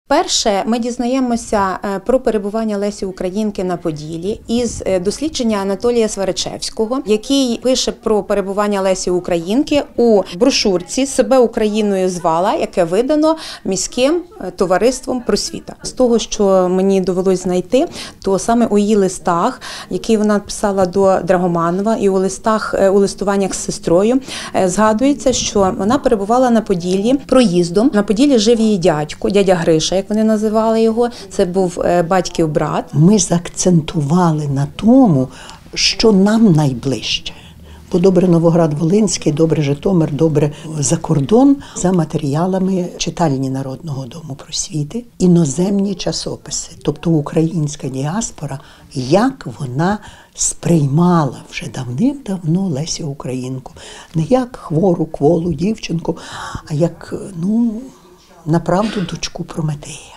Перше, ми дізнаємося про перебування Лесі Українки на Поділлі із дослідження Анатолія Сваричевського, який пише про перебування Лесі Українки у брошурці «Себе Україною звала», яке видано міським товариством «Просвіта». З того, що мені довелось знайти, то саме у її листах, які вона писала до Драгоманова, і у листуваннях з сестрою, згадується, що вона перебувала на Поділлі проїздом. На Поділлі жив її дядько, дядя Гриша, як вони називали його. Це був батьків брат. Ми заакцентували на тому, що нам найближче. Бо добре Новоград-Волинський, добре Житомир, добре за кордон, за матеріалами читальні Народного дому просвіти, іноземні часописи, тобто українська діаспора, як вона сприймала вже давним-давно Лесю Українку. Не як хвору, кволу дівчинку, а як, направду, дочку Прометея.